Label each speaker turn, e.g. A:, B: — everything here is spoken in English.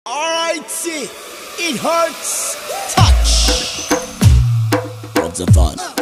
A: Alright, see, it hurts. Touch. What's the fun?